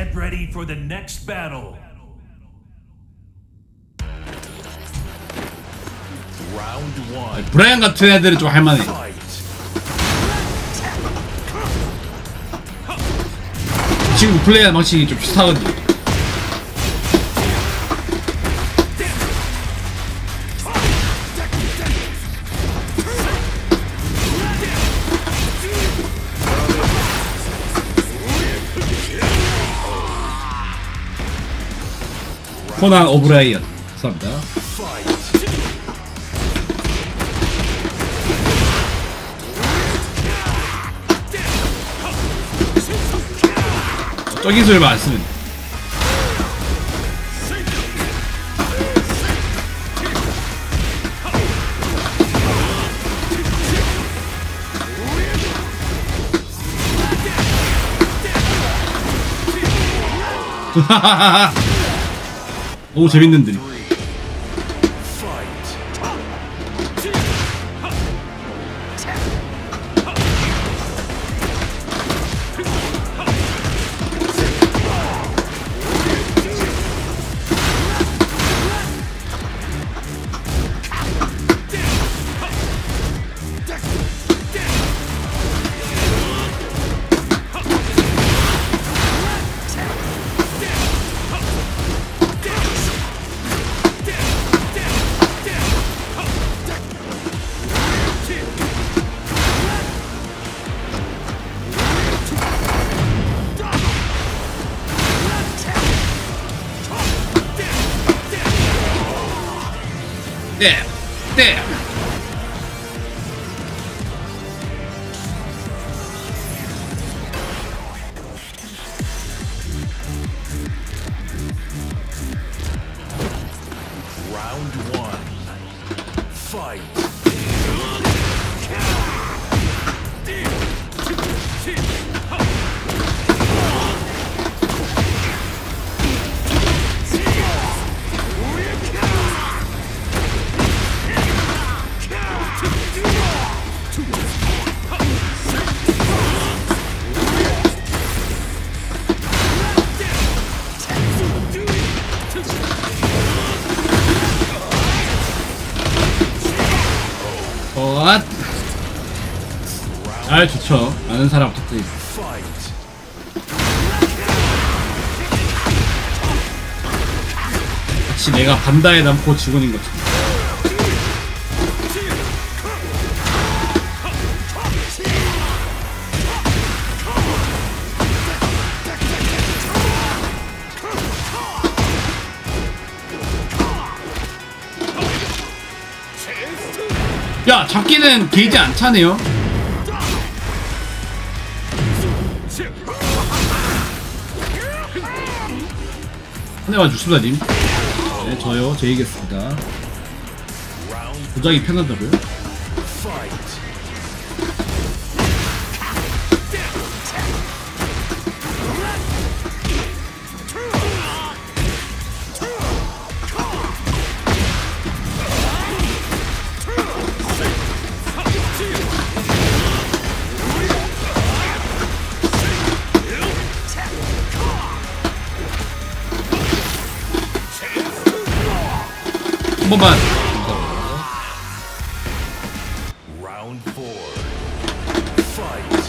Get ready for the next battle. Round 1. 브라이언 같은 애들은 좀 할만해. 지금 플레이하는 방식이 좀 비슷하거든. 코난 오브라이언 감사합니다. 저 기술만 안 쓰면 너무 재밌는데. 네, 네. Round 1. Fight. 아, 좋죠. 아는 사람 부탁드립니다. 마치 내가 반다에 남고 직원인 것처럼. 야, 잡기는 게이지 안 차네요. 한 대만 주십사님. 네, 저요. 제 이겼습니다. 도장이 편하다고요? 한 번만. Round 4. Fight.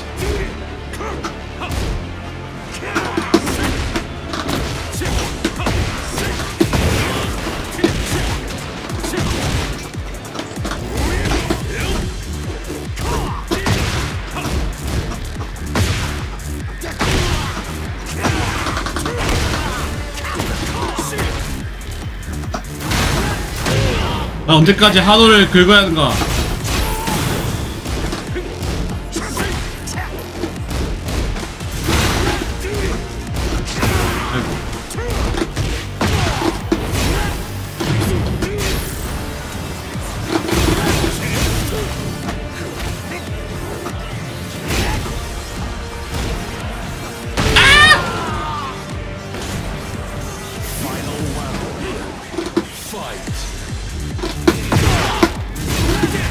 나 언제까지 한호를 긁어야 하는가? Final round. Fight.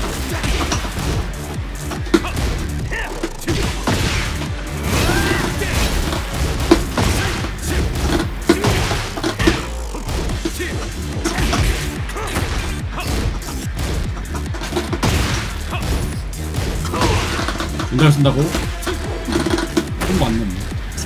연달 쓴다고? 콤보 안 넣네.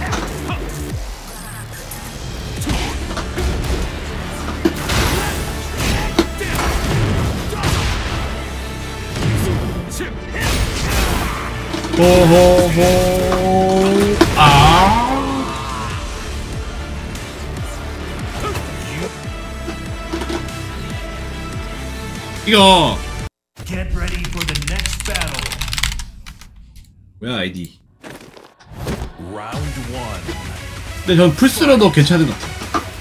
호호호. 이거 Get ready for the next battle. 뭐야 아이디. Round 1. 근데 전 플스로도 괜찮은 것 같아.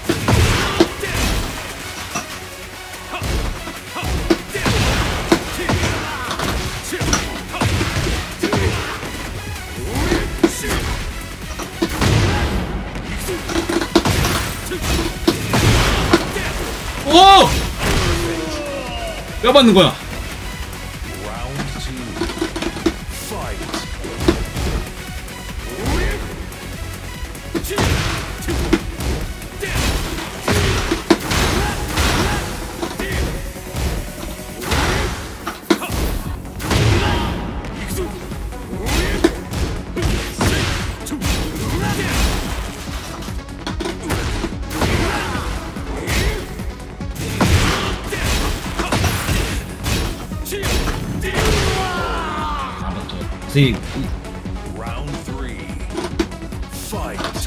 오! 뼈 맞는 거야. Round 2. Fight. 선생님 Round 3. Fight.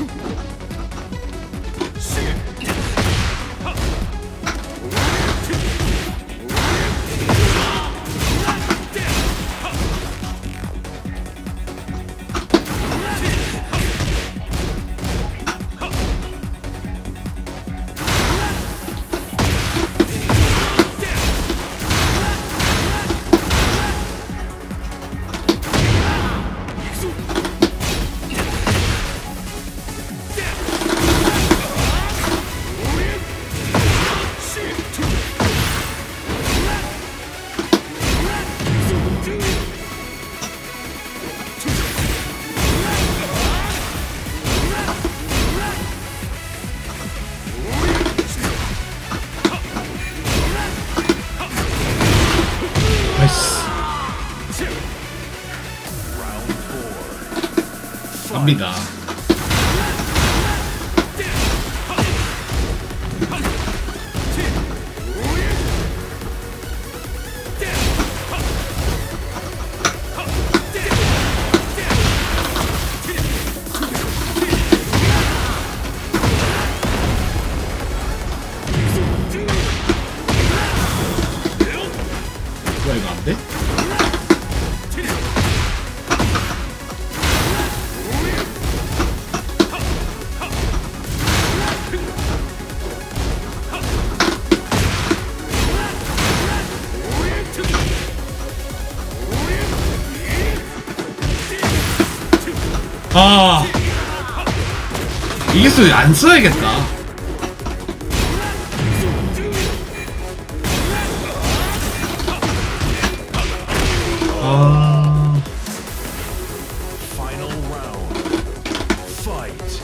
나이스. Round 4. 갑니다. 뭐야 이거 안 돼? 아 이게 또 안 써야겠다. 아 Final round. Fight.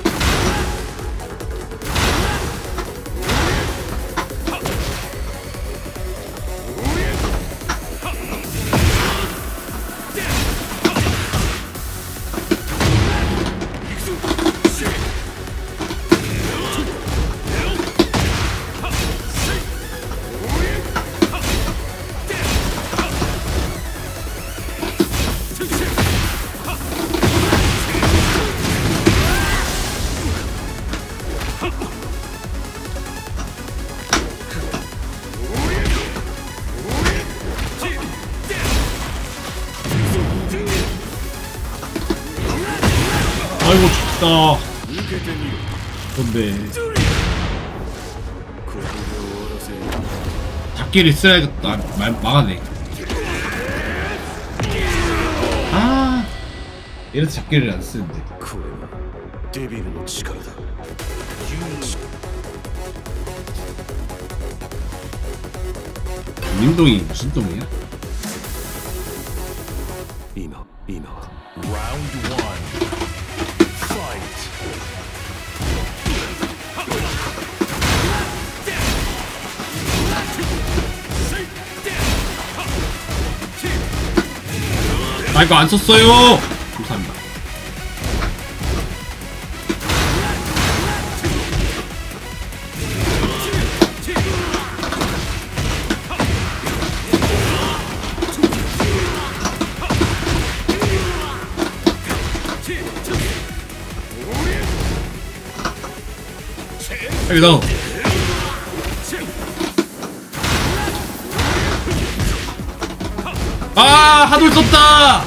아이고 죽다. 근데 잡기를 써야겠다. 막아내. 아 이래서 잡기를 안 쓰는데. これはデビルの力だ。 님동이 무슨 동이야? 今 Round 1. Fight. 아 이거 안 썼어요. 감사합니다. 여기다. 아 하돌 썼다.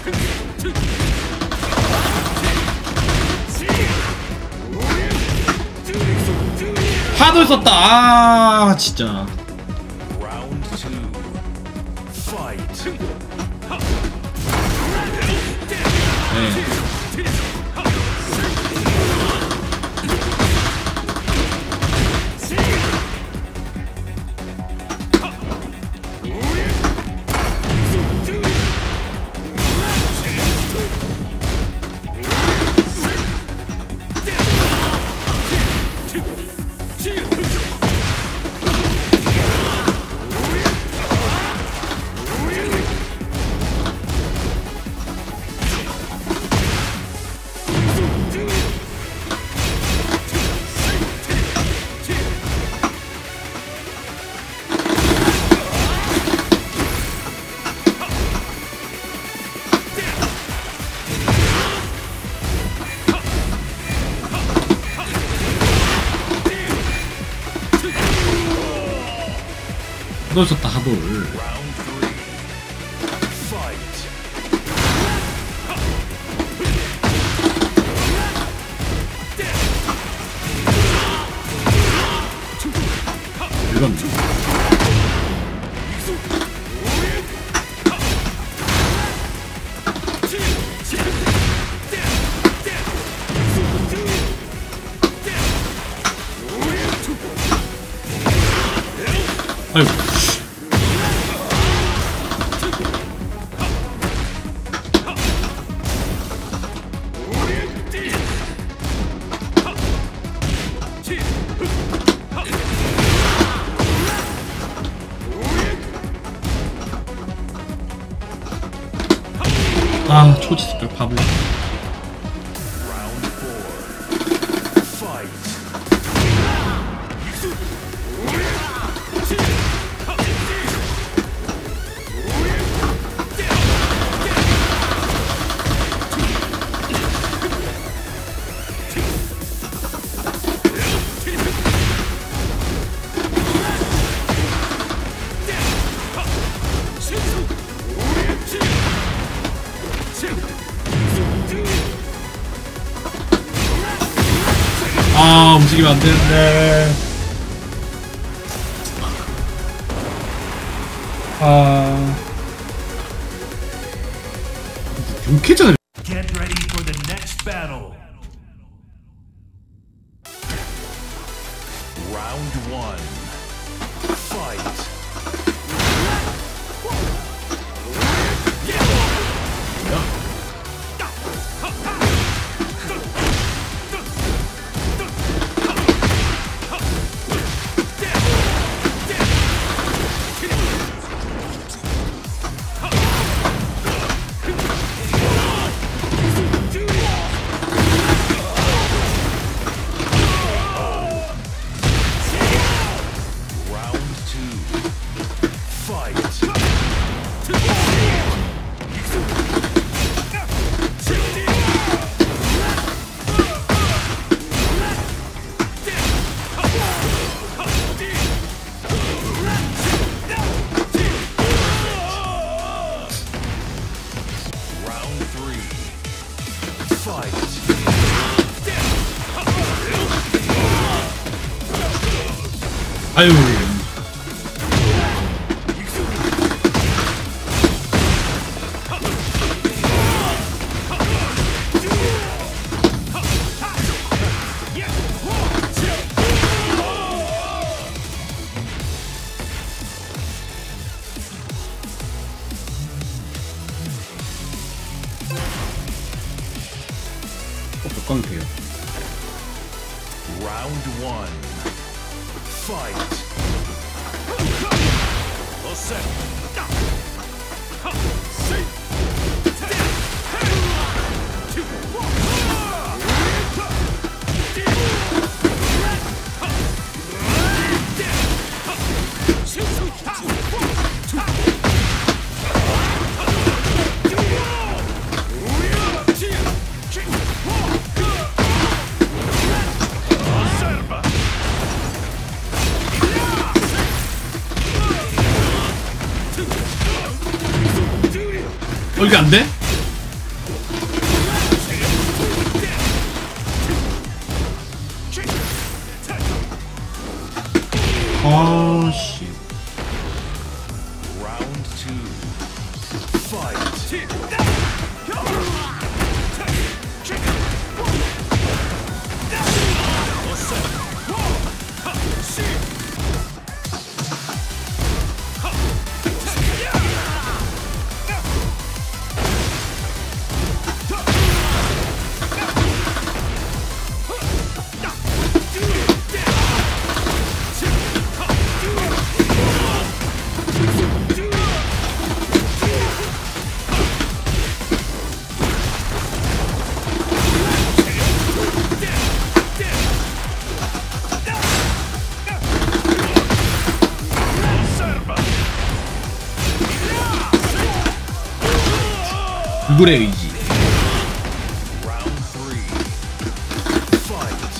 하돌 썼다. 아 진짜. Round 2. Fight. 네. 하돌 썼다 하돌. Round 3. Fight. 이건 아이고. 아 초지 색깔 바보. Round 4. Fight. 아 움직이면 안 되는데. 아 욕해잖아. Get ready for the next battle. Round 1. Fight. 아유. 깡패요. Round 1. Fight. All set. 이게 안 돼? 아, 씨. Round 2. Fight. 불굴의 의지. Round 3. Fight.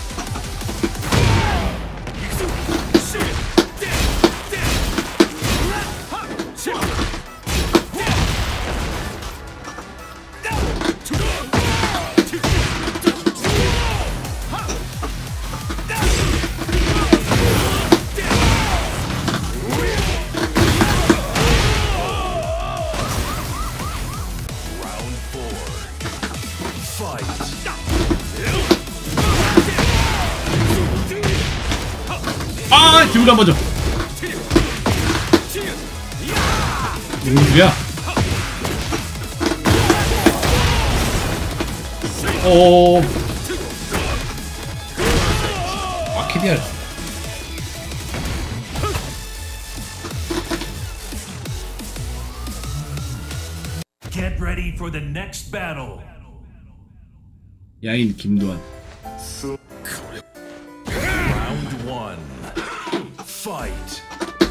Round 4. Fight. 아, 기분 안 맞아. 누구야? 아키디아. Get ready for the next battle. 야인 김도환. Round 1. Fight.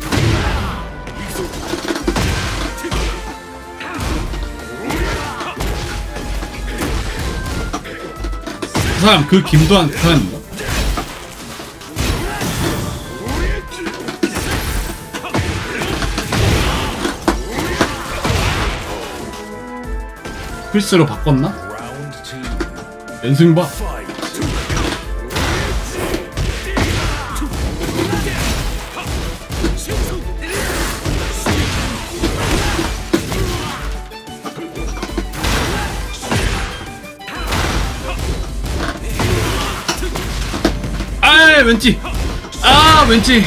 그 사람 그 김도환 그 사람인가? 필스로 바꿨나? Round 2. 연승바. Fight. 아, 왠지. 아, 왠지.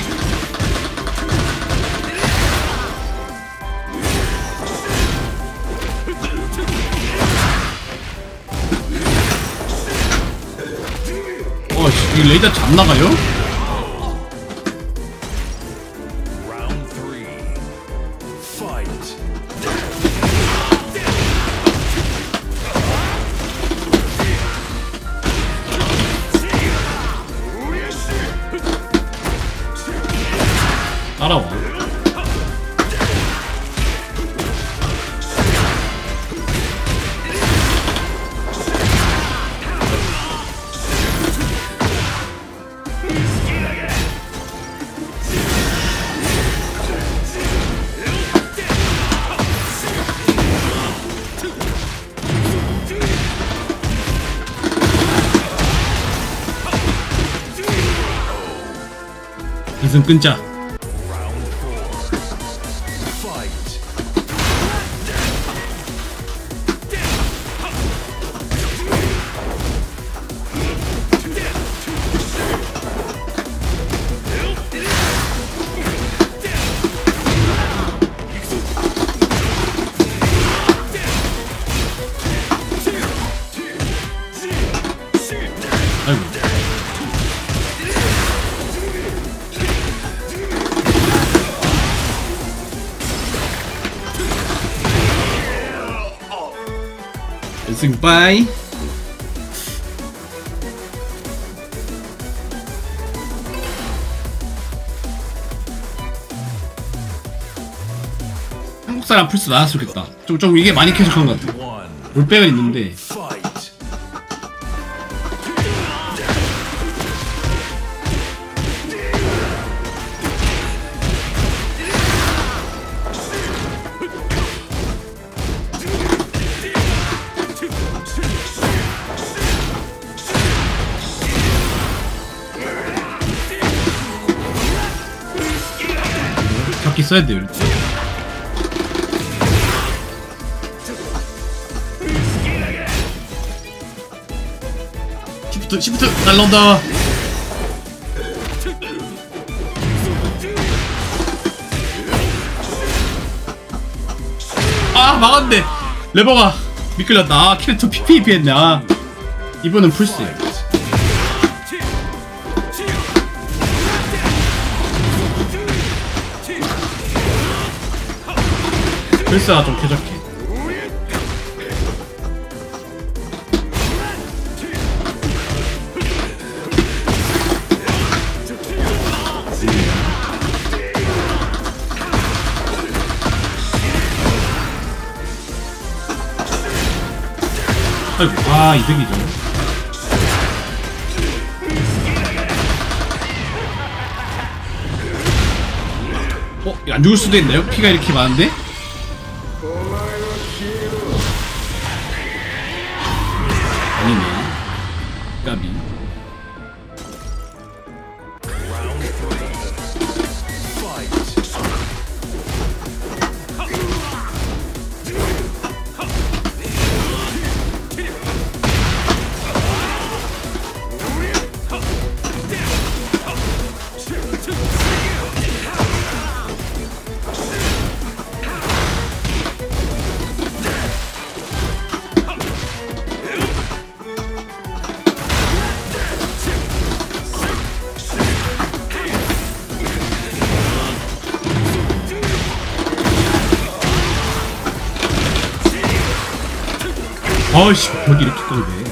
이 레이더 잡 나가요? Round 3. Fight. 따라와. 이승 끊자. Round 4. Fight. 아이고. 연승 빠이. 한국 사람 플스 나왔으면 좋겠다. 좀 이게 많이 캐릭한 것 같아. 롤백은 있는데. Fight. 이렇게 써야 돼요. 이렇게. 시프트 날라온다. 아 막았네. 레버가 미끌렸다. 아 캐릭터 PVP 했네. 아 이번엔 풀스. 풀스가 좀 쾌적해. 아이고, 아, 이득이죠. 이거 안 죽을 수도 있나요? 피가 이렇게 많은데? 아니네. 까비. 아이씨, 벽이 이렇게 걸리네.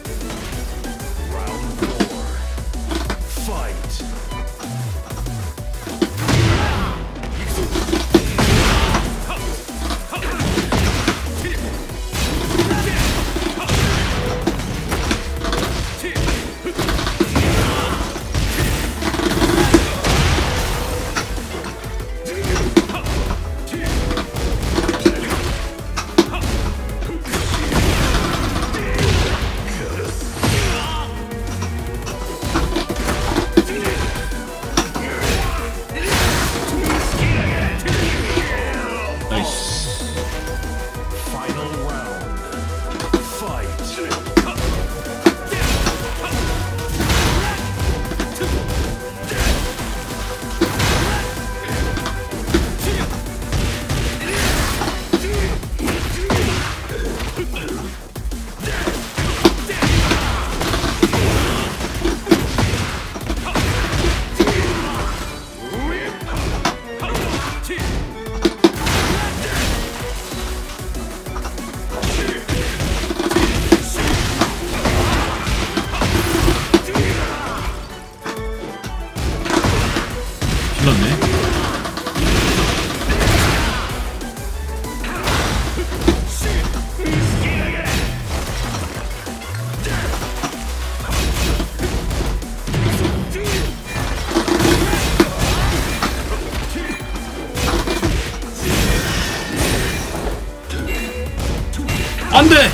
안돼!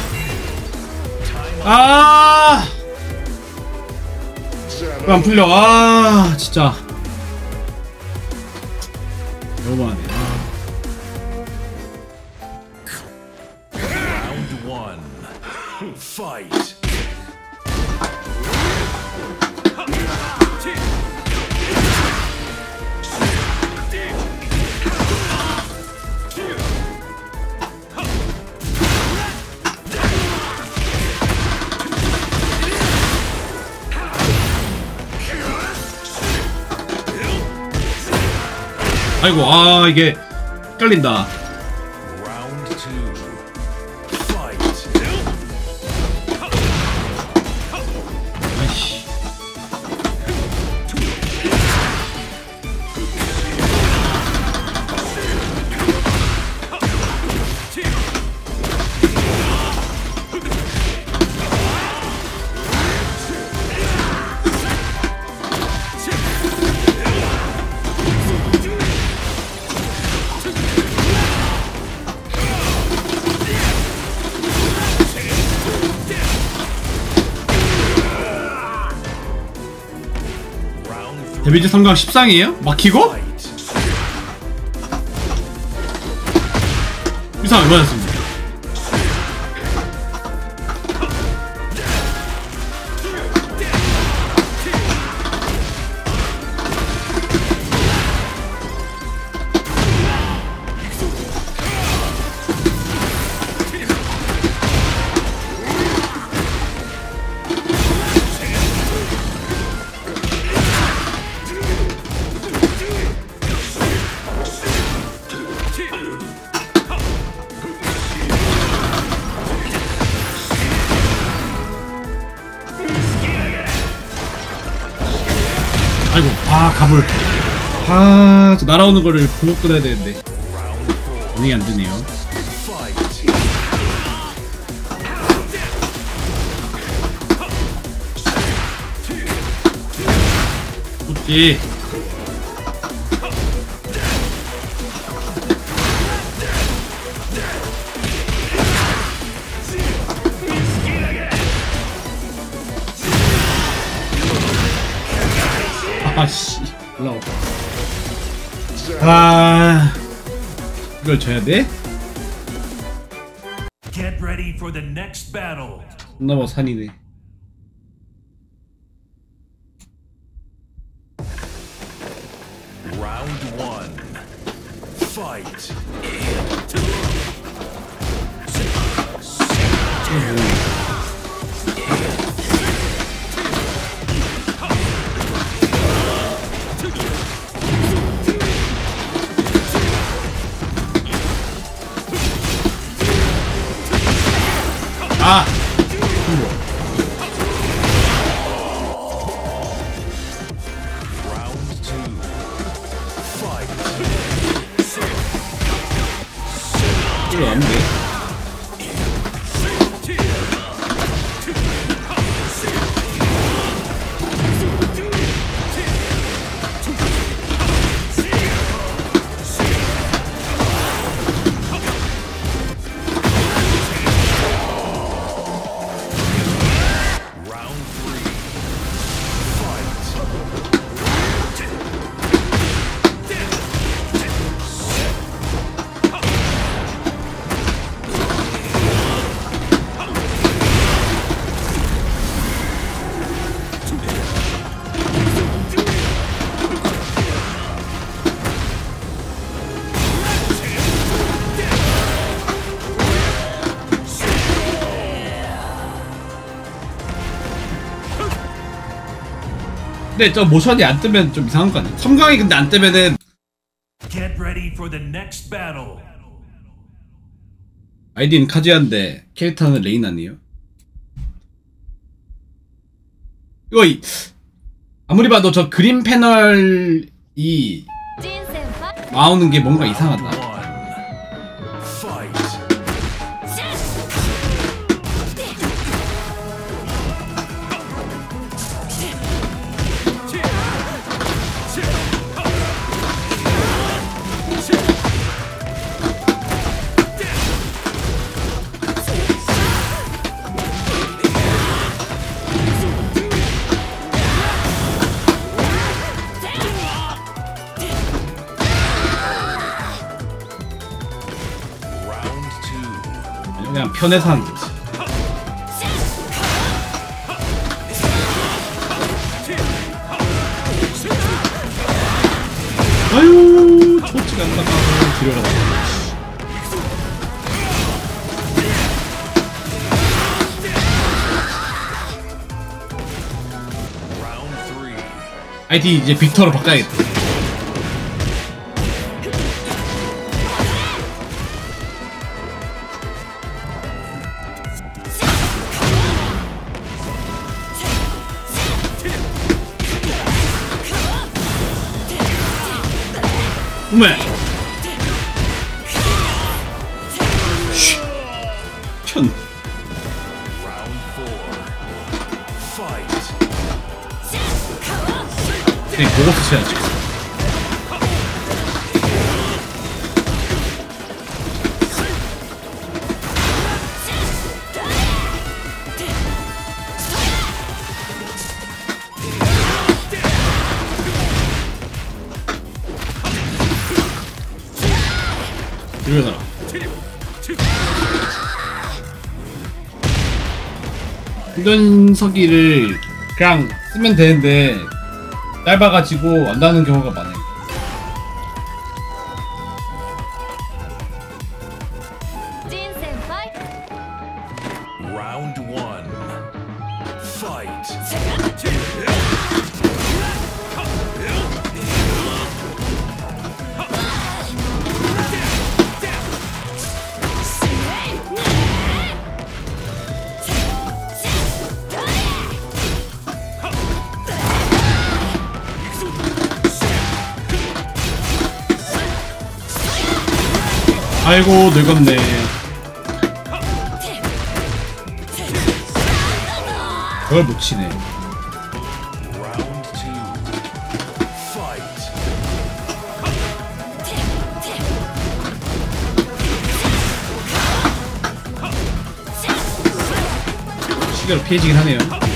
아! 왜 안 풀려? 아, 진짜. 너무하네. Round one. Fight. 아이고, 아, 이게 헷갈린다. Round two. Fight. 아이씨. 데미지 성강 10상이에요? 막히고? Fight. 유상 맞았습니다. 아이고, 가불. 저 날아오는 거를 보고 끊어야 되는데. 반응이 안 되네요. 좋지. 아씨, 올라와. 이걸 져야 돼? Get ready for the next battle. 존나 뭐 산이네. Round 1. Fight. 안 돼. 근데 저 모션이 안 뜨면 좀 이상한 거 아니야? 3강이 근데 안 뜨면은 Get ready for the next battle. 아이디는 카즈야인데 캐릭터는 레인 아니에요? 이거 아무리 봐도 저 그림 패널이 나오는 게 뭔가 이상하다. 그냥 편해서 하는 거지. 아유, 좋지가 않다. 들여라. 아이디 이제 빅터로 바꿔야겠다. 우메 천 네, 보고 쓰셔야지. 이러잖아. 충전석이를 그냥 쓰면 되는데 짧아가지고 안 닿는 경우가 많아요. Round one. Fight. 아이고 늙었네. 저걸 못 치네. Round two. Fight. 시계로 피해지긴 하네요.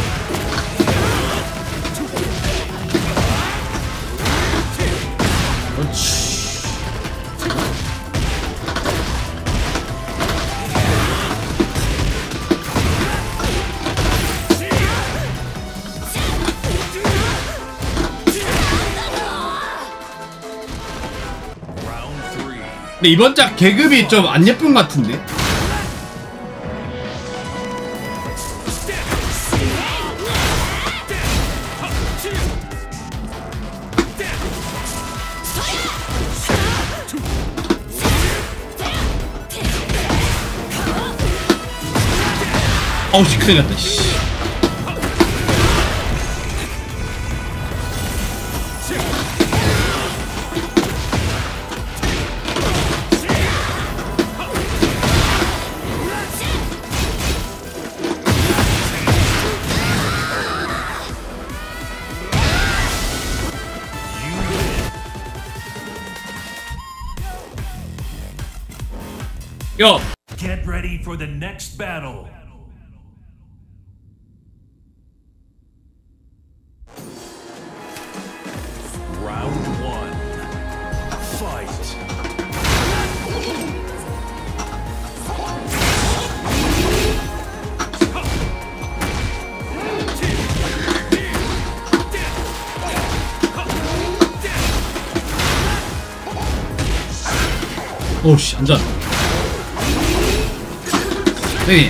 그렇지. Round three. 근데 이번 작 계급이 좀 안 예쁜 것 같은데? 어우 씨 큰일 났다 씨. 요! Get ready for the next battle. Round one. Fight. 오우씨 앉아. 네.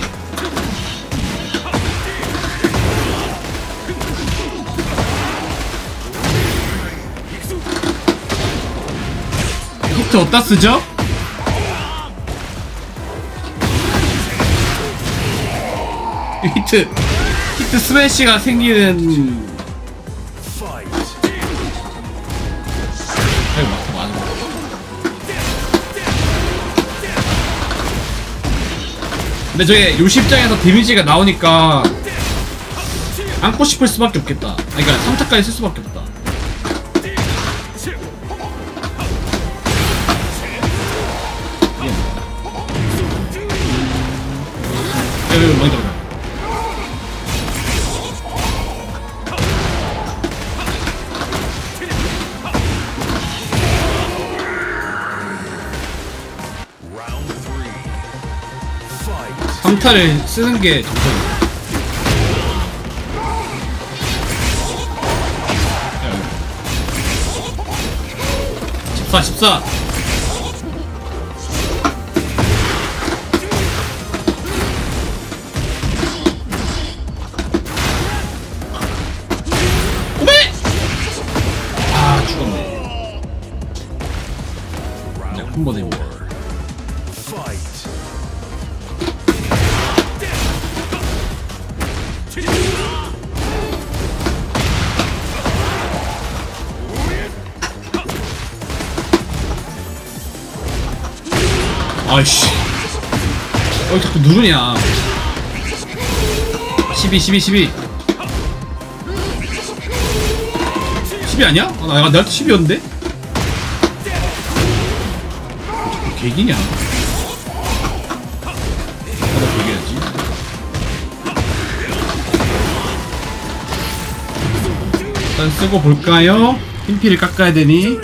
히트 어디다 쓰죠? 히트 스매시가 생기는. Fight. 아이고 맞아. 근데 저게 요십장에서 데미지가 나오니까 안고 싶을 수밖에 없겠다. 그러니까 3타까지 쓸 수밖에 없다. 여기 많이 들어가. Round three. Fight. 3타를 쓰는 게 정상이야. 14. 오메! 아 죽었네. 그냥 한 번에. Fight. 아이씨. 왜 자꾸 누르냐. 12 아니야? 나한테 12였는데? 자꾸 개기냐? 나도 개기야지. 일단 쓰고 볼까요? 핀피를 깎아야 되니?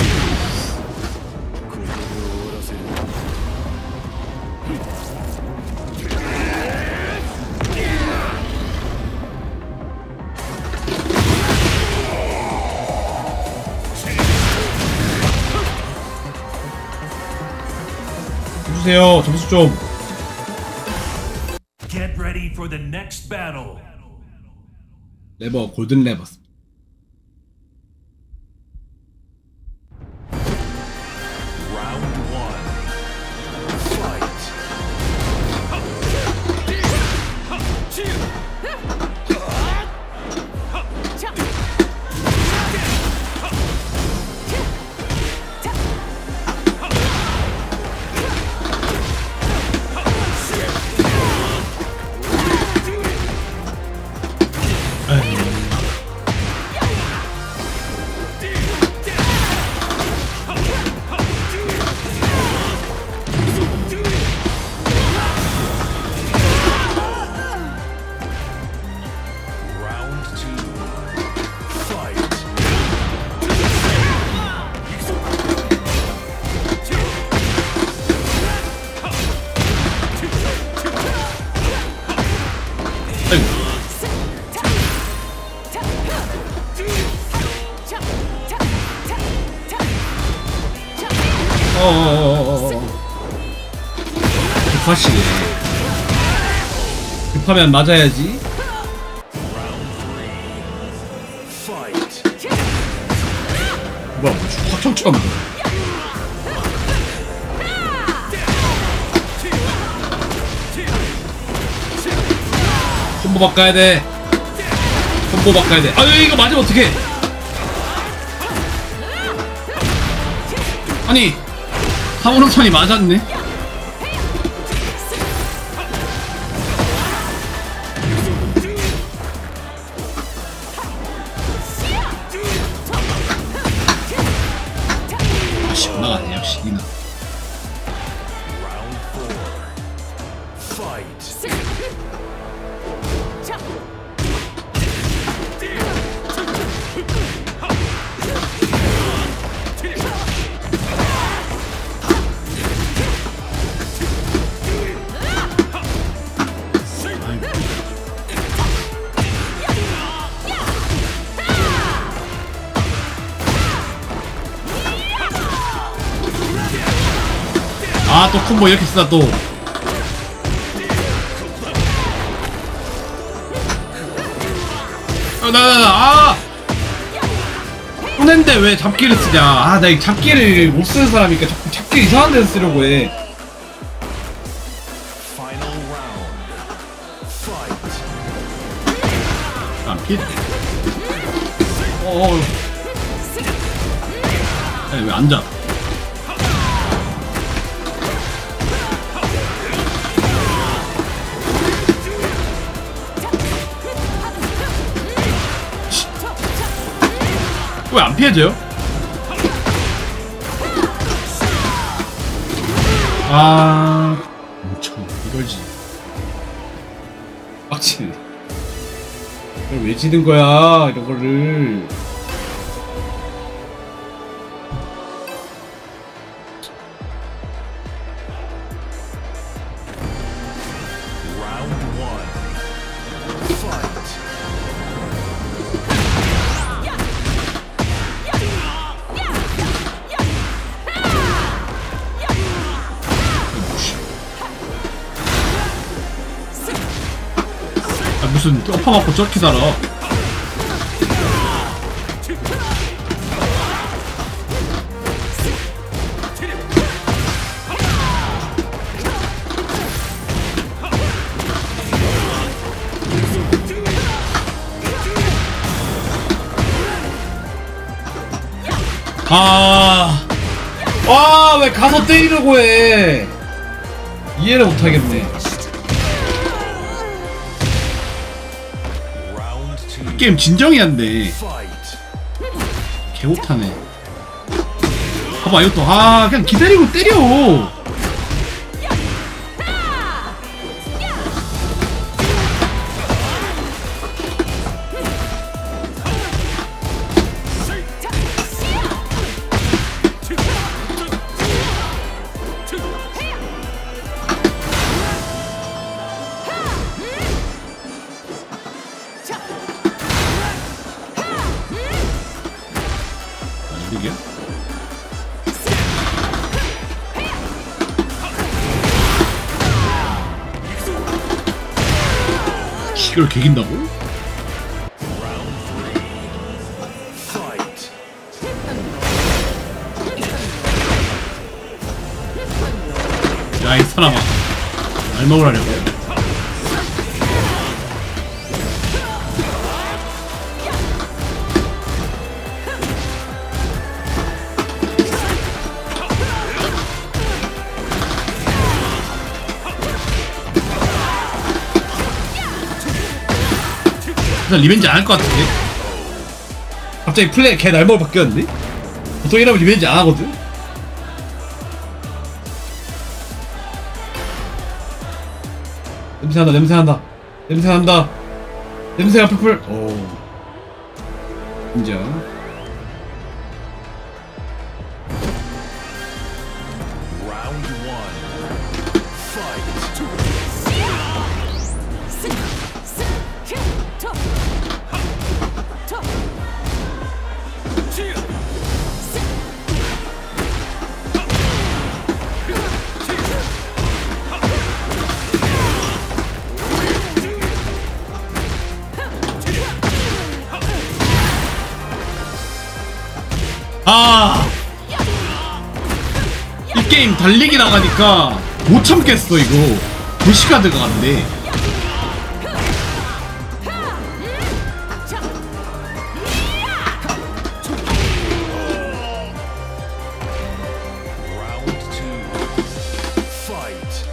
주세요. 점수 좀. Get ready for the next battle. 레버 골든 레버. Round one. Fight. Round two. Fight. 아이고. 급하시네. 급하면 맞아야지. Fight. 뭐야, 확청처럼. 콤보 바꿔야 돼. 콤보 바꿔야 돼. 아유, 이거 맞으면 어떡해. 아니, 사모론선이 맞았네. 아씨, 나가네. 역시 이나. Round four. Fight. 아, 또 콤보 이렇게 쓰다 또. 아! 혼낸데 왜 잡기를 쓰냐. 아, 나 이 잡기를 못 쓰는 사람이니까 자꾸 잡기 이상한 데서 쓰려고 해. Final round. Fight. 안 피해. 왜 앉아? 왜 안 피해져요? 아, 엄청 이걸지. 빡치네. 이걸 왜 지는 거야, 이거를. Round one. Fight. 아, 무슨 점퍼 맞고 저렇게 살아. 아, 와, 왜 가서 때리려고 해? 이해를 못하겠네. Round two. 이 게임 진정이 안 돼. Fight. 개 못하네. 봐봐, 이것도. 아, 그냥 기다리고 때려. 이게? 이걸 개긴다고? Round 3. Fight. 야, 이 사람아. 날 먹으라냐고. 일단 리벤지 안 할 것 같은데? 갑자기 플레이 걔 날먹을 바뀌었는데? 보통 이러면 리벤지 안 하거든? 냄새난다, 냄새난다. 냄새난다. 냄새가 풀풀. 오. 인정. Round 1. Fight. 아! 이 게임 달리기 나가니까 못 참겠어, 이거. 도시카드가 안 돼. Round 2. Fight.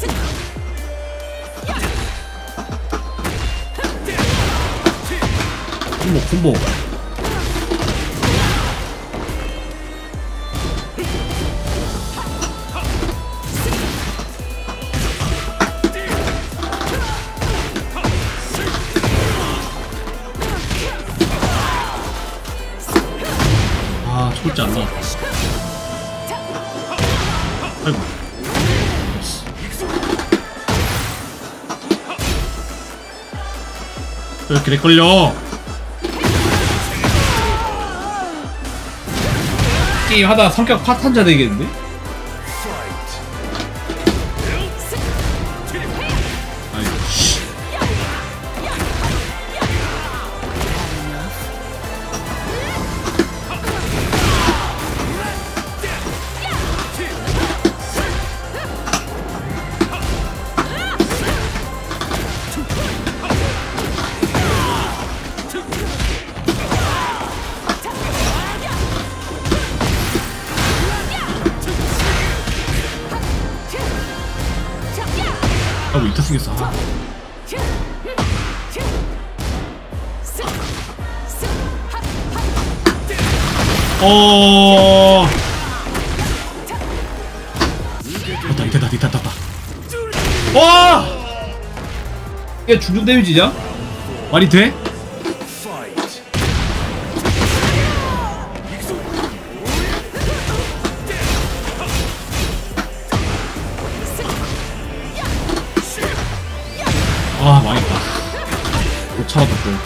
콤보. 아, 초월지 안 나왔다. 아이고. 왜 이렇게 렉 걸려? 게임 하다가 성격 파탄자 되겠는데? Fight. 아이고, 씨. 아, 왜 이따 생겼어? 아. 됐다. 와! 이게 중중 데미지냐? 말이 돼? Fight. 아, 망했다. 못 참았다, 또.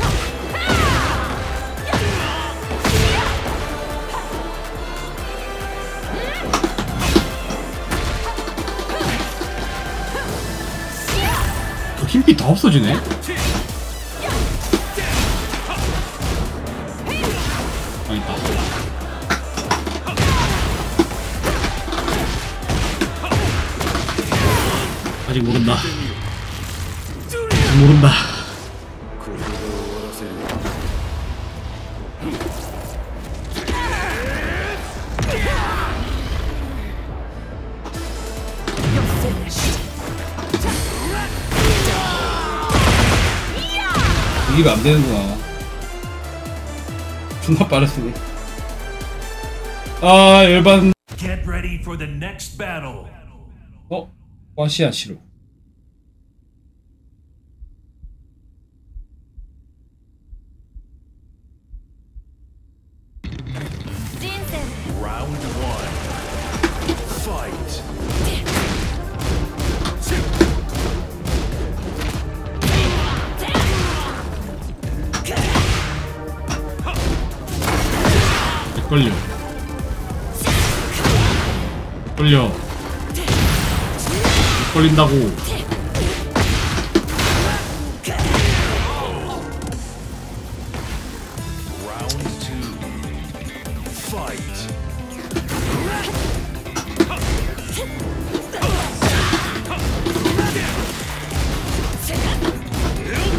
힘이 다 없어지네? 망했다. 아직 모른다. 모른다. 이기면 안 되는구나. 존나 빠르시네. 아, 열받. Get ready for the next battle. 와시아 시로. Round 1. Fight. 걸린다고.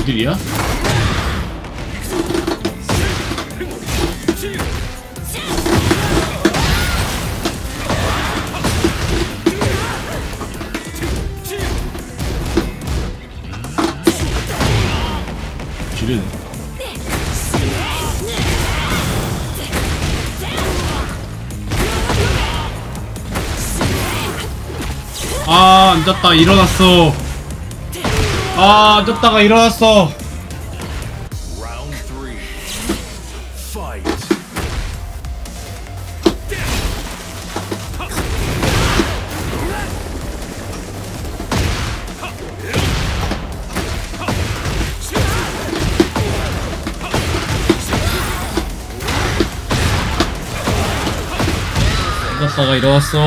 어딜이야? 지르네. 아, 앉았다. 일어났어. 아, 앉았다가 일어났어. Round 3. Fight. 앉았다가 일어났어.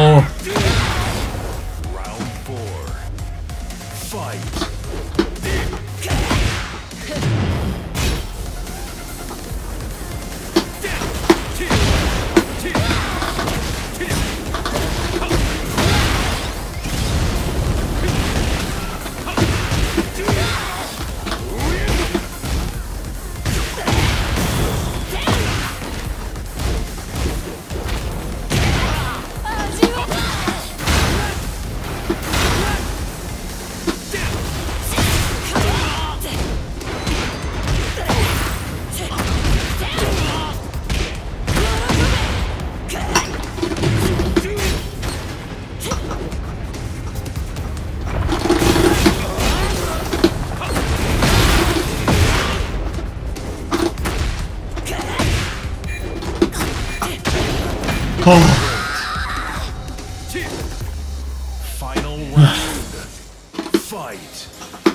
Round 4. Fight. Final round. Fight.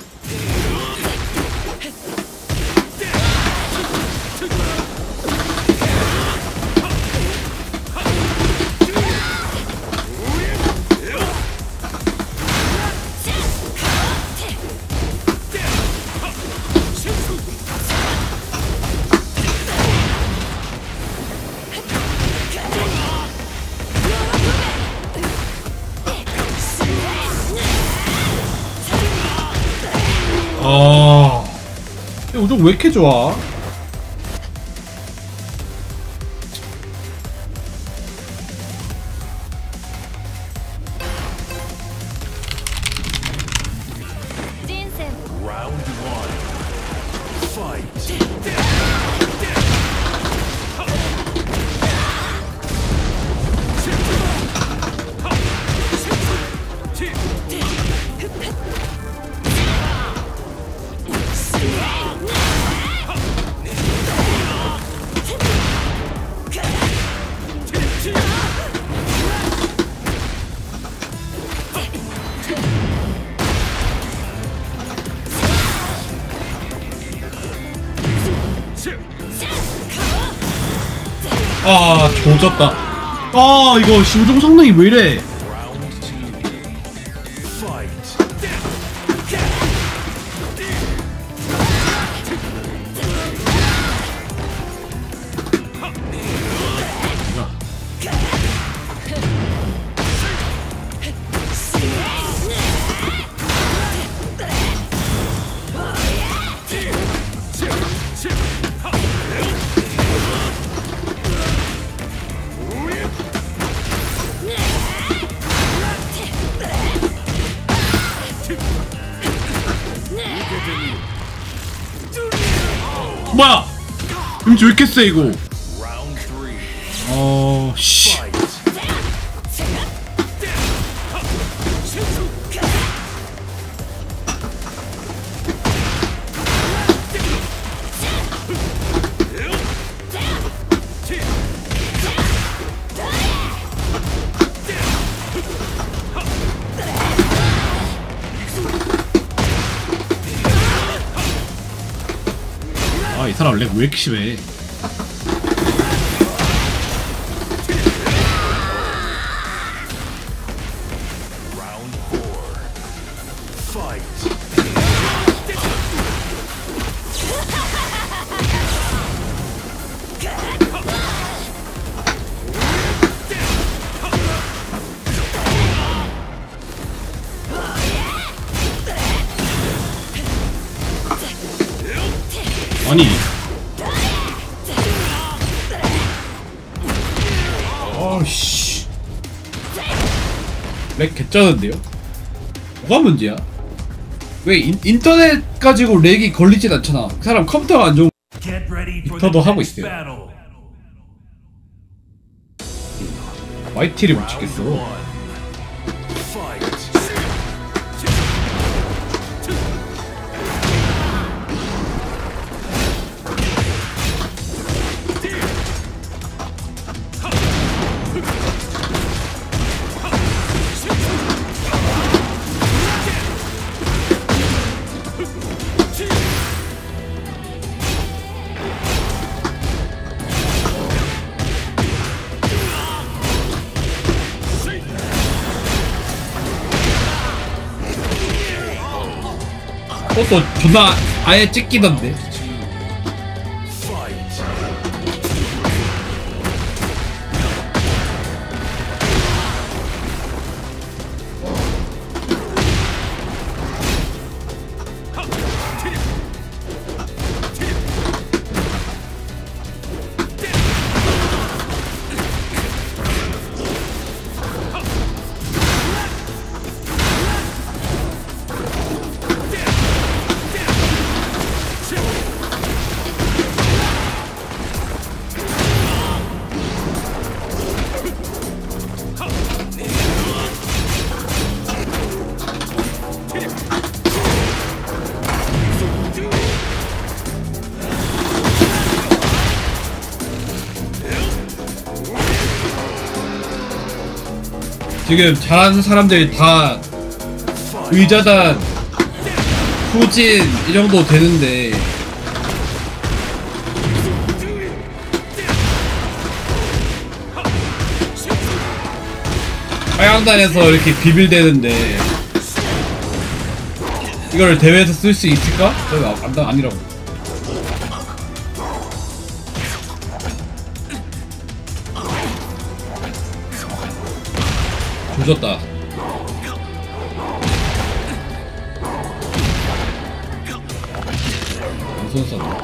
아, 우정 왜 이렇게 좋아? Round 1. Fight. 아, 조졌다. 아, 이거 우정 성능이 왜 이래? Round 2. Fight. 뭐야? 음지 왜 이렇게 세 이거? Round 3. 씨. Fight. 아, 이 사람 렉 왜 이렇게 심해? Round 4. Fight. 아니. 어씨. 렉 개쩌는데요? 뭐가 문제야? 왜 인터넷 가지고 렉이 걸리진 않잖아. 그 사람 컴퓨터가 안 좋은. Get ready for 빅터도 the 하고 next 있어요. battle. YT를 못 찍겠어. Round one. Fight. 또 존나 아예 찍기던데. Fight. 지금 잘하는 사람들이 다 의자단, 후진 이 정도 되는데 하양단에서 이렇게 비빌대는데 이걸 대회에서 쓸 수 있을까? 아니라고. 조졌다. 무슨 써?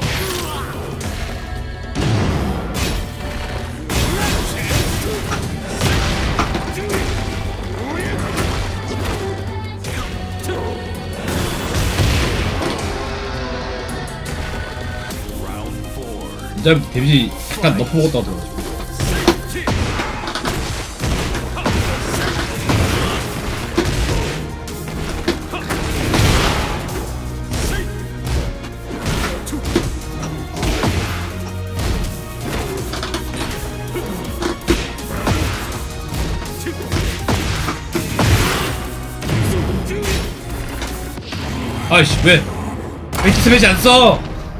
Round four. 진짜 데미지 약간 너프먹었다고 들어가지고. 아이씨 왜 웨이트 스매시 안 써?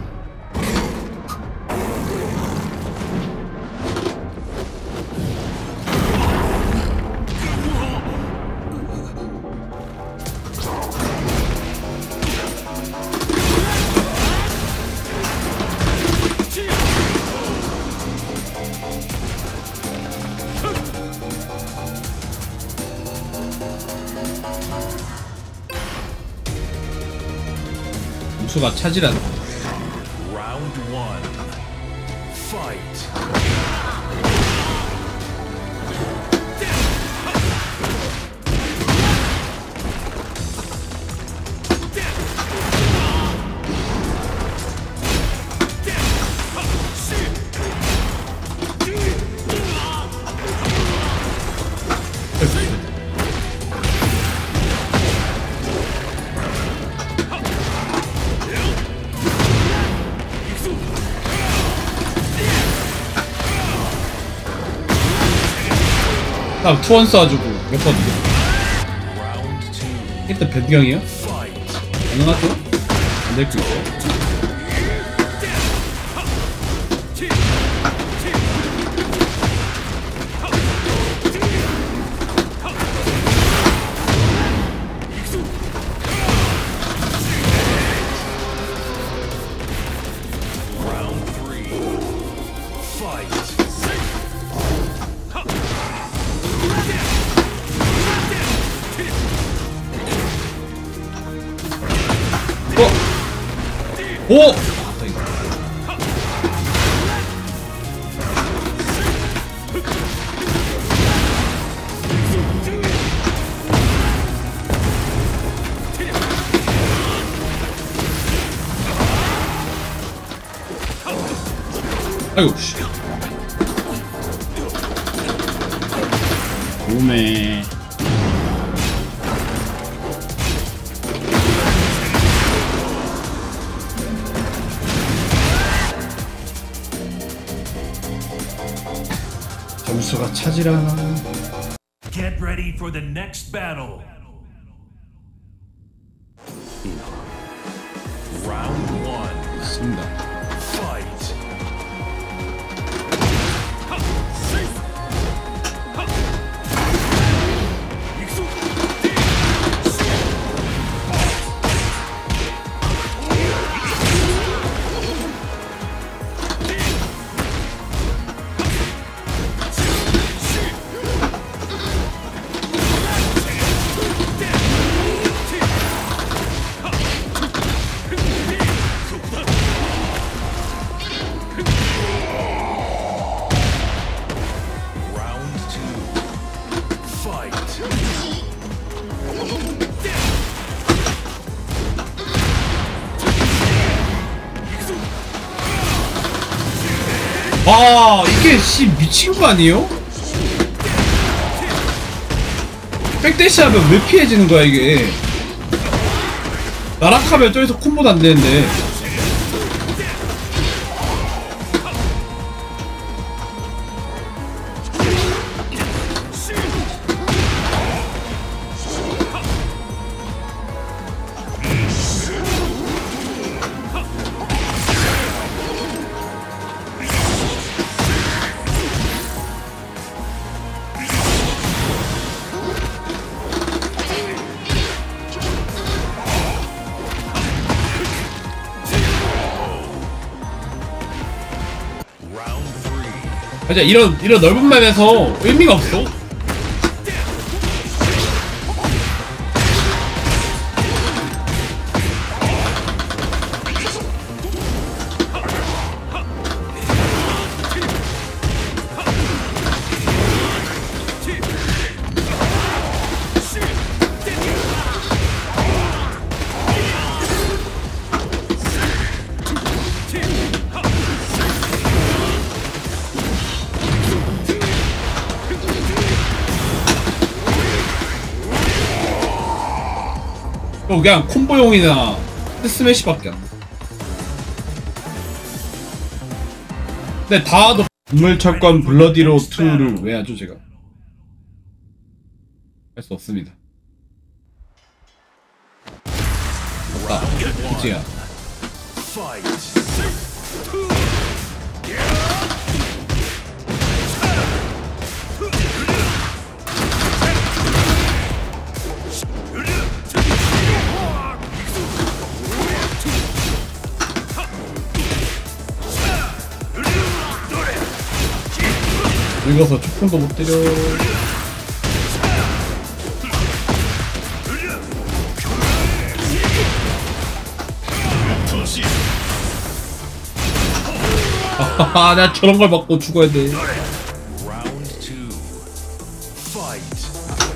수가 차지란다. Round one. Fight. 나 투원 쏴주고 몇 번 이겨. Round two. 일단 변경이요? Fight. 가능하죠? 안 될 거 있어요? Round three. Fight. 오! 아, 다행이다. 아이고 씨. 오메. 점수가 차지라. Get ready for the next battle. Round one. 맞습니다. Fight. Round two. Fight. 아 이게 씨 미친 거 아니에요? 백대시 하면 왜 피해지는 거야 이게? 나락하면 저기서 콤보도 안 되는데. Round three. 맞아 이런 넓은 맵에서 의미가 없어. 그냥 콤보용이나 스매시밖에 안 돼. 근데 다 하도 동물철권 블러디로 2를 왜 하죠 제가? 할 수 없습니다. 그치야. Fight. 늙어서 초풍도 못 때려. 하하하, 내가 저런 걸 맞고 죽어야 돼. Round two. Fight.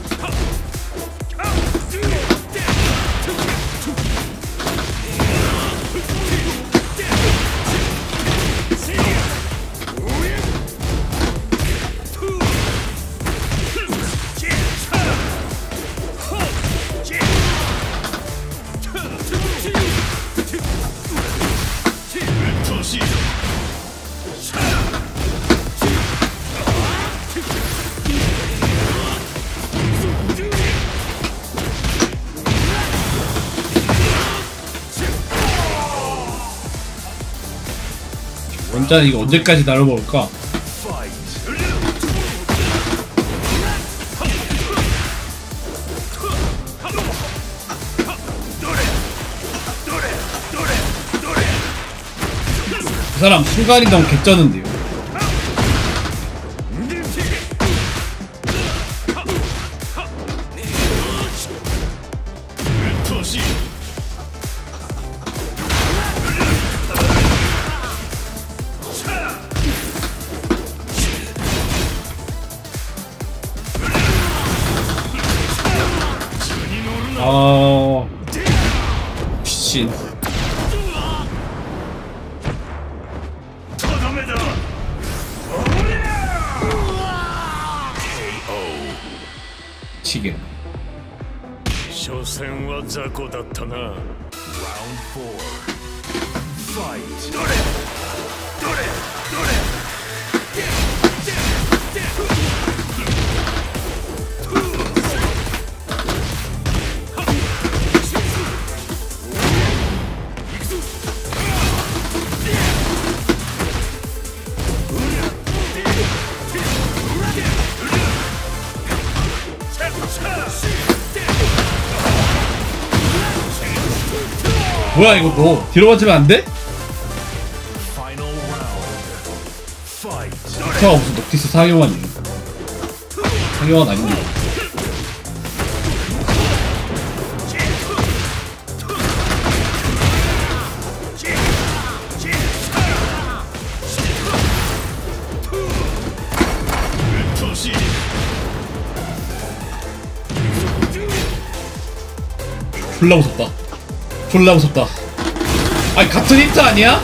원자는 이거 언제까지 나를 먹을까? 그 사람 순간이동 개쩌는데요. 미친. 미치게. 所詮は雑魚だったな。 Round 4. Fight. 뭐야 이거 너 뒤로 맞으면 안 돼? Final round. Fight. 저 무슨 녹티스 상용환이 상용환 아닙니다. 졸라 무섭다. 졸라 무섭다. 아니 같은 힌트 아니야?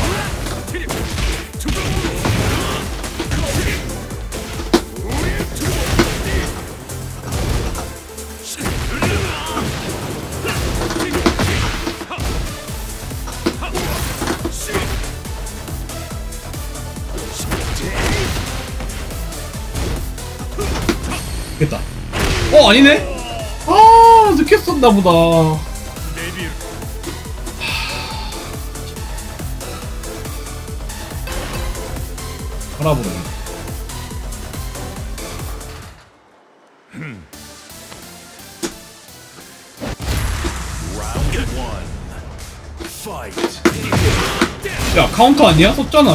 됐다. 아니네? 아 늦게 썼나 보다. 알아보네. Round 1. Fight. 야 카운터 아니야? 썼잖아.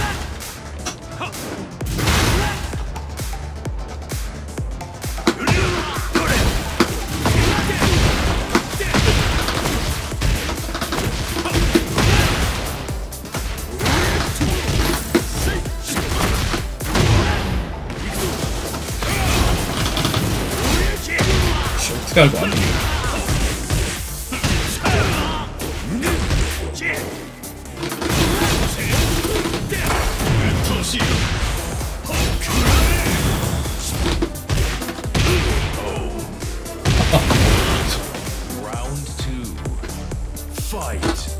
어떻게 알고 안 해? Round 2. Fight.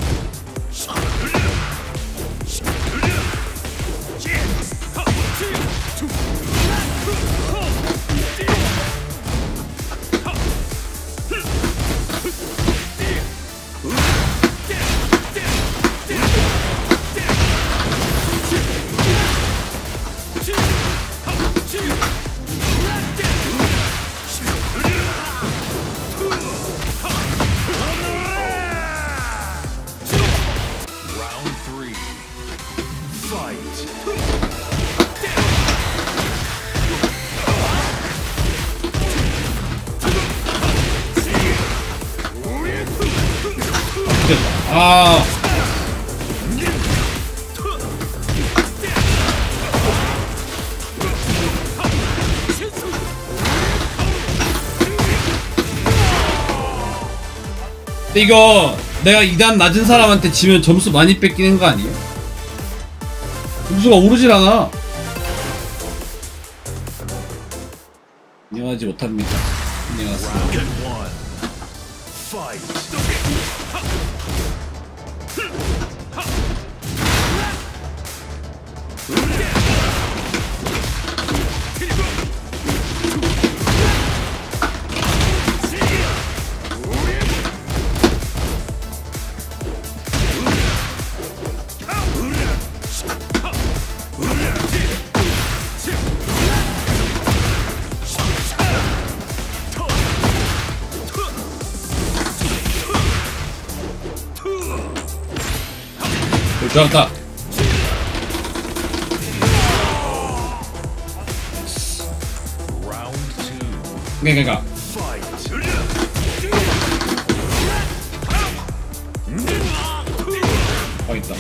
Round 3. Fight. 아. 근데 이거 내가 2단 낮은 사람한테 지면 점수 많이 뺏기는 거 아니에요? 점수가 오르질 않아. 인정하지 못합니다. 안녕하세요. Round 1. Fight. 좋았다. Round 2. 그러니까 Fight. 있다.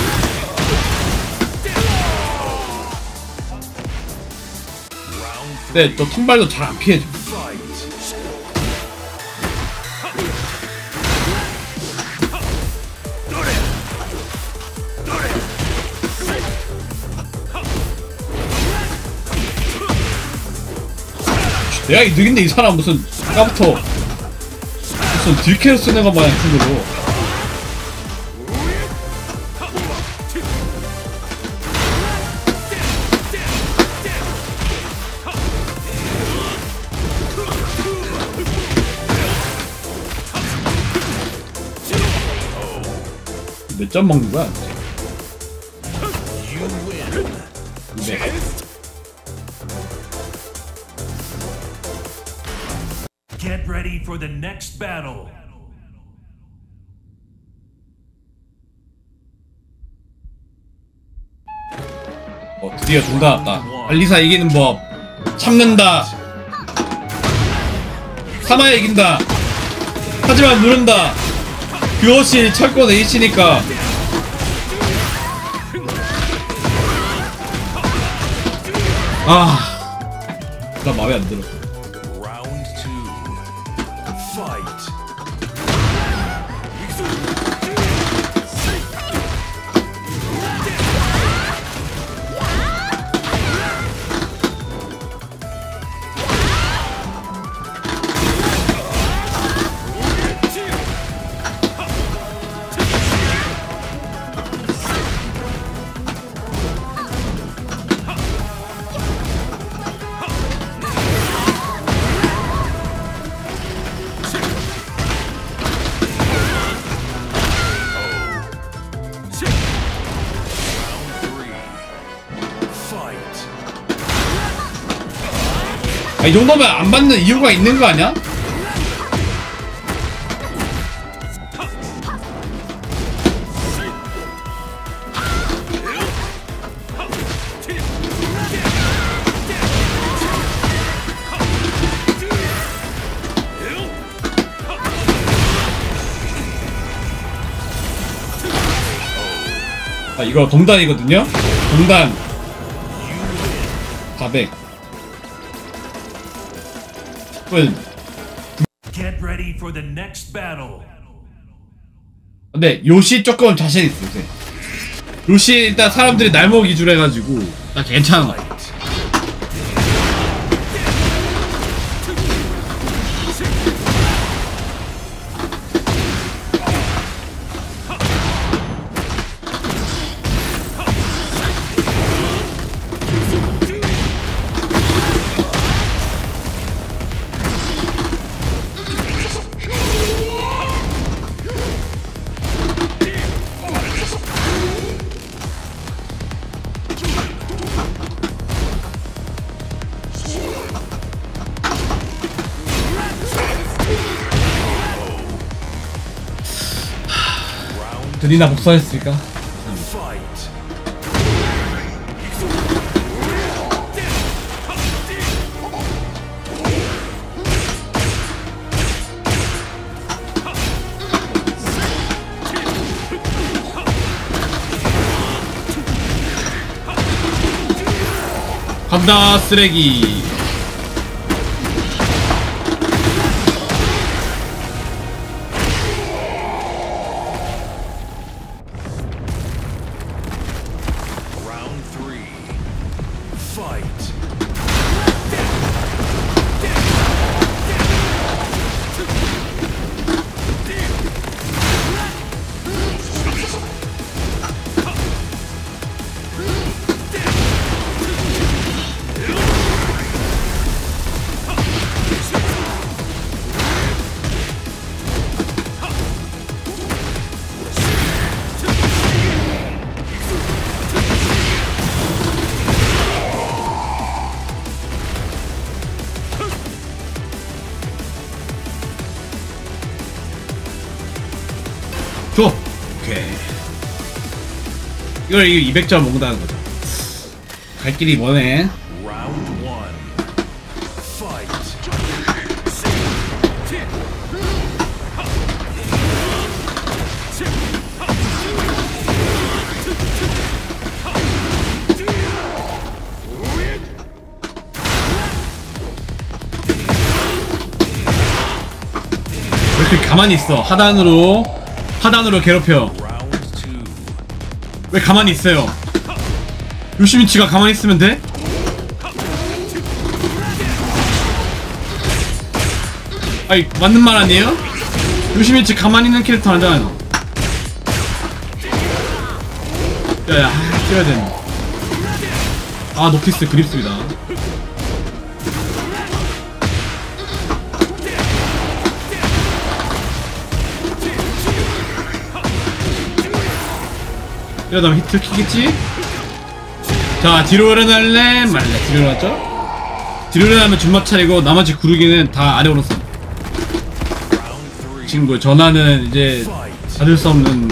Round 3. 근데 또 턴발도 잘 안 피해줘. 내가 이득인데 이 사람 무슨 아까부터 무슨 딜캐를 쓰는 것 마냥 힘으로. 몇 점 먹는 거야? 네. Get ready for the next battle. 드디어 정답 왔다. 알리사 이기는 법. 참는다. 사마야 이긴다. 하지만 누른다. 그것이 철권 H니까. 나 마음에 안 들어. Round 2. Fight. 이 정도면 안 받는 이유가 있는 거 아니야? 이거 동단이거든요? 동단 400. Get ready for the next battle. 근데 요시 조금 자신 있어. 요새 요시 일단 사람들이 날먹 위주로 해가지고 나 괜찮아. 드리나 복수했을까? 간다 쓰레기. 줘! 오케이. 이걸 200점 먹는다는 거죠. 갈 길이 머네. 그 가만히 있어. 하단으로 괴롭혀. Round two. 왜 가만히 있어요? 요시미치가 가만히 있으면 돼? 아이 맞는 말 아니에요? 요시미치 가만히 있는 캐릭터 아니잖아요. 야야 뛰어야 되네. 아 노키스 그립습니다. 이러다가 히트 키겠지? 자 뒤로 일어날래 말래. 뒤로 일어났죠? 뒤로 일어나면 준맛 차리고 나머지 구르기는 다 아래 오른손. 친구 전화는 이제 받을 수 없는.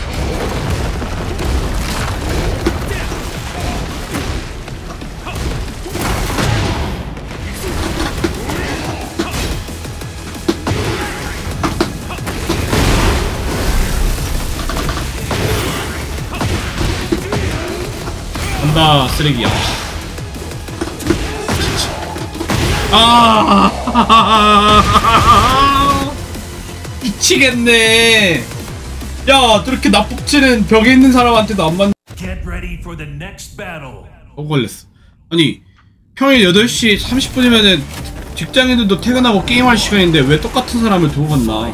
간다 쓰레기야. 미치겠네. 야, 저렇게 나폭치는 벽에 있는 사람한테도 안 맞는. Get ready for the next battle. 걸렸어. 아니, 평일 8시 30분이면은 직장인들도 퇴근하고 게임할 시간인데 왜 똑같은 사람을 두고 갔나?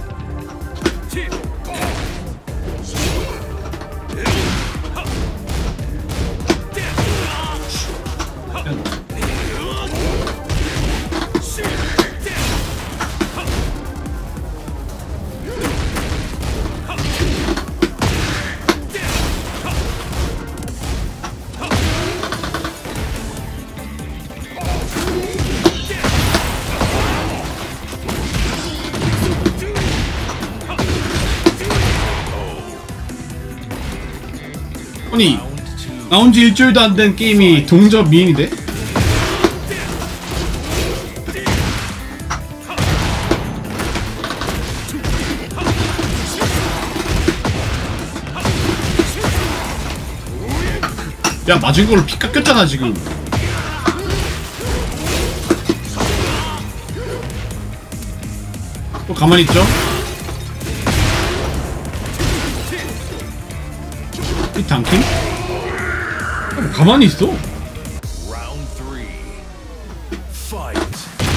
아니 나온지 일주일도 안 된 게임이 동접 미인이 돼? 야 맞은 걸로 피 깎였잖아 지금. 또 가만히 있죠? 이 당킹? 가만히 있어. Round three. Fight.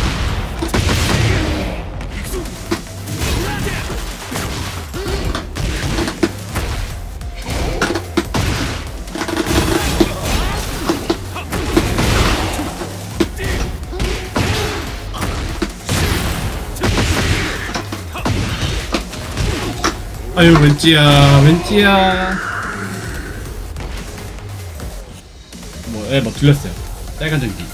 아유 왠지야 왠지야. 뭐 들렸어요. 빨간 전기.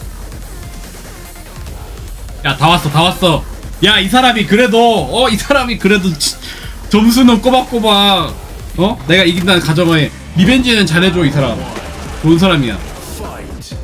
야 다 왔어 다 왔어. 야 이 사람이 그래도 이 사람이 그래도 점수는 꼬박꼬박 내가 이긴다는 가정하에 리벤지는 잘해줘. 이 사람 좋은 사람이야. Fight.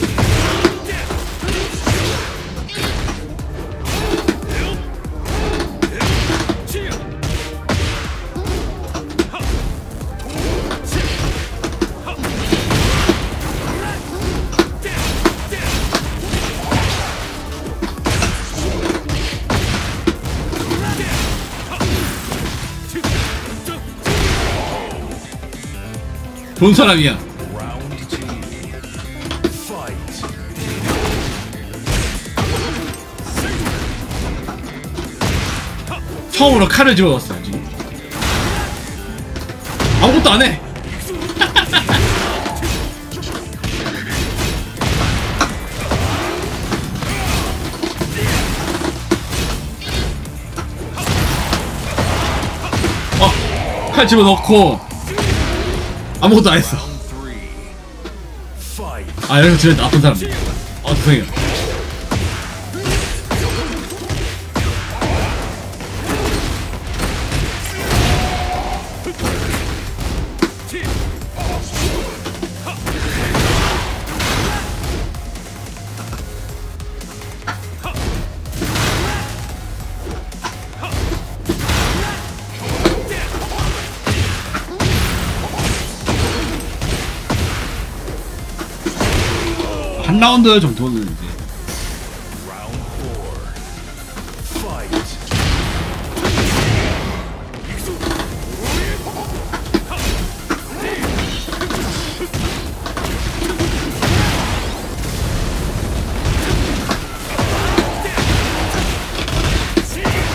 좋은 사람이야. Round two. Fight. 처음으로 칼을 집어넣었어요 지금. 아무것도 안 해. 칼 집어넣고 아무것도 안 했어. Round three. Fight. 아 여기서 진짜 나쁜 사람. 죄송해요. 한 라운드 정도는 이제. Round four. Fight.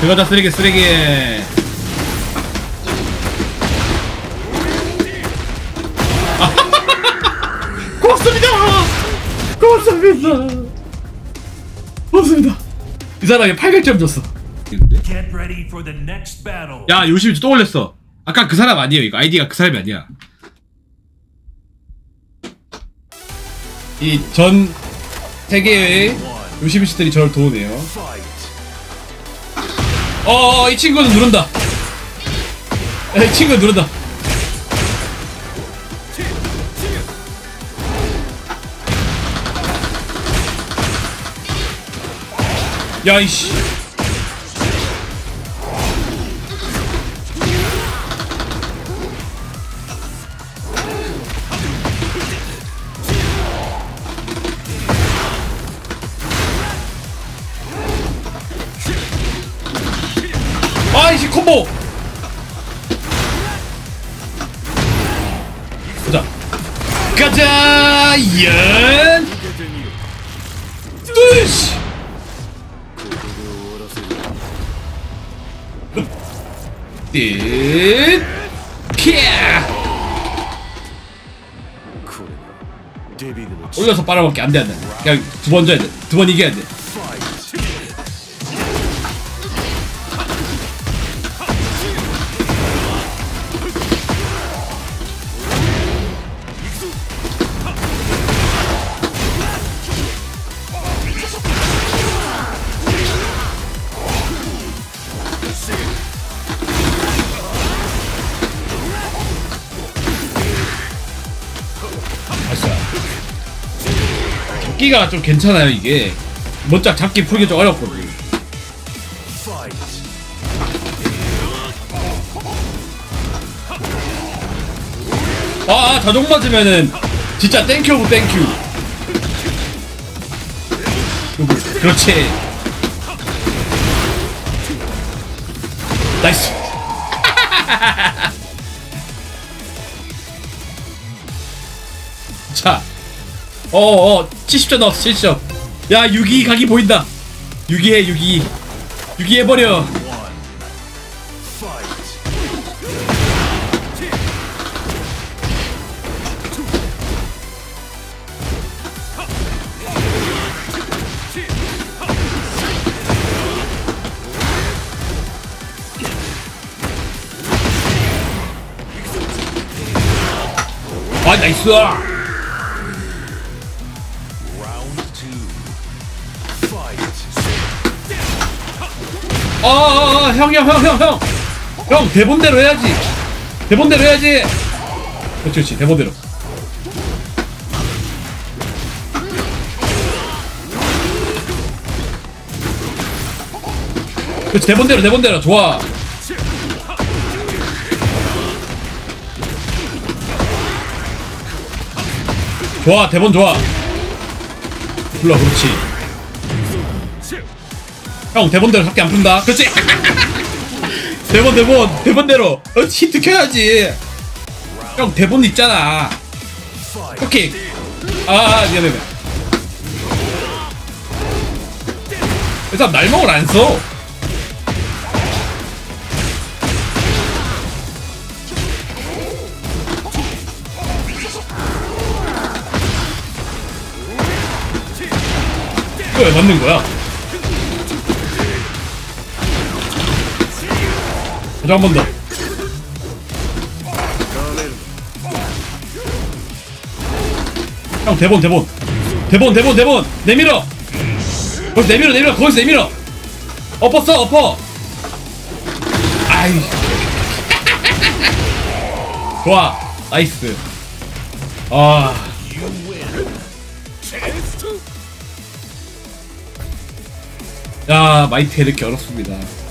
들어가자 쓰레기 쓰레기. 고맙습니다. 고맙습니다. 고맙습니다. 이 사람이 800점 줬어. Get ready for the next battle. 야 요시미츠 또 올렸어. 아까 그 사람 아니에요. 이거 아이디가 그 사람이 아니야. 이 전 세계의 요시미츠들이 저를 도우네요. 이 친구는 누른다. 이 친구는 누른다. 야 이씨. 아이씨 콤보. 보자. 가자 연. 으이씨. 띠. 키야. 올려서 빨아먹기 안돼 안돼. 그냥 두 번 져야 돼. 두 번 이겨야 돼. 잡기가 좀 괜찮아요. 이게 멋짝 잡기 풀기 좀 어렵거든. 자동 맞으면은 진짜 땡큐 오브 땡큐. 그렇지. 나이스. 자 70점 나왔어. 70점. 야 6위 각이 보인다. 6위해 6위. 6위 해버려. 나이스. 형 대본대로 해야지. 대본대로 해야지. 그렇지 대본대로. 그렇지 대본대로 좋아. 좋아 대본 좋아. 불러. 그렇지. 형 대본대로 잡기 안 푼다. 그렇지. 대본대로 힌트 켜야지. 형 대본 있잖아. 오케이. 미안해. 이 사람 날먹을 안 써. 이거 왜 맞는 거야? 한 번 더. 형 대본 내밀어. 거기서 내밀어. 거기서 내밀어. 엎어. 아이. 좋아. 나이스. 야 마이트 이렇게 어렵습니다.